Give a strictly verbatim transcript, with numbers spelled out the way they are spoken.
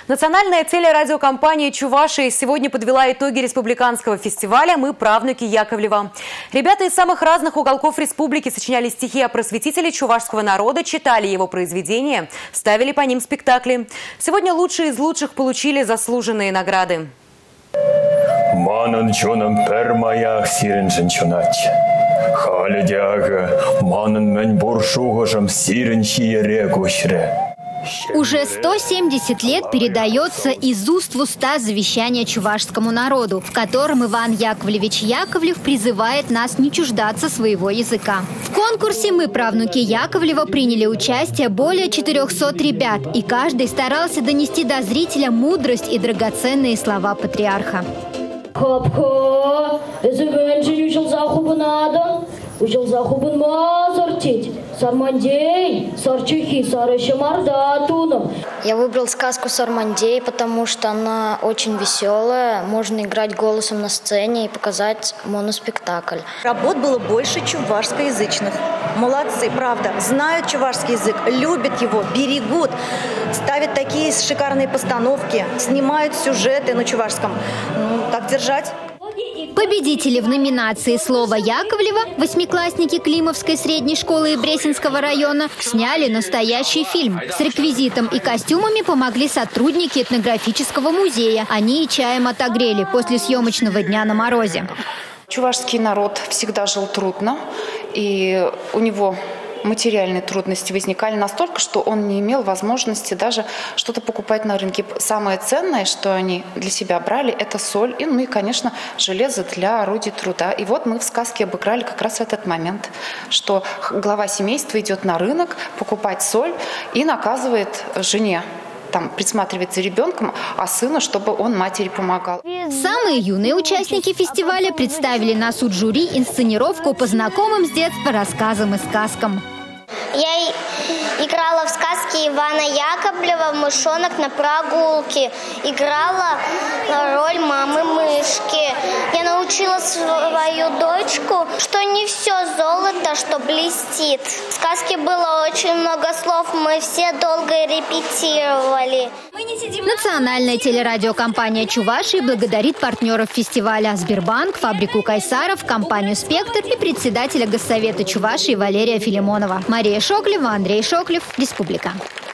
Национальная телерадиокомпания «Чувашия» сегодня подвела итоги республиканского фестиваля «Мы правнуки Яковлева». Ребята из самых разных уголков республики сочиняли стихи о просветителе чувашского народа, читали его произведения, ставили по ним спектакли. Сегодня лучшие из лучших получили заслуженные награды. Уже сто семьдесят лет передается из уст в уста завещание чувашскому народу, в котором Иван Яковлевич Яковлев призывает нас не чуждаться своего языка. В конкурсе «Мы правнуки Яковлева» приняли участие более четырехсот ребят, и каждый старался донести до зрителя мудрость и драгоценные слова патриарха. Я выбрал сказку «Сармандей», потому что она очень веселая. Можно играть голосом на сцене и показать моноспектакль. Работ было больше чувашскоязычных. Молодцы, правда. Знают чувашский язык, любят его, берегут. Ставят такие шикарные постановки, снимают сюжеты на чувашском. Ну, так держать. Победители в номинации «Слово Яковлева», восьмиклассники Климовской средней школы и Бресенского района, сняли настоящий фильм. С реквизитом и костюмами помогли сотрудники этнографического музея. Они и чаем отогрели после съемочного дня на морозе. Чувашский народ всегда жил трудно, и у него материальные трудности возникали настолько, что он не имел возможности даже что-то покупать на рынке. Самое ценное, что они для себя брали, это соль и, ну и, конечно, железо для орудий труда. И вот мы в сказке обыграли как раз этот момент, что глава семейства идет на рынок покупать соль и наказывает жене, там, присматривать за ребенком, а сыну, чтобы он матери помогал. Самые юные участники фестиваля представили на суд жюри инсценировку по знакомым с детства рассказам и сказкам. Я играла в сказке Ивана Яковлева «Мышонок на прогулке». Играла роль мамы-мышки. Я научила свою дочку, что не все золото, что блестит. В сказке было очень много слов, мы все долго репетировали. Национальная телерадиокомпания «Чувашия» благодарит партнеров фестиваля: Сбербанк, фабрику Кайсаров, компанию «Спектр» и председателя Госсовета Чувашии Валерия Филимонова. Мария Шоклева, Андрей Шоклев, Республика.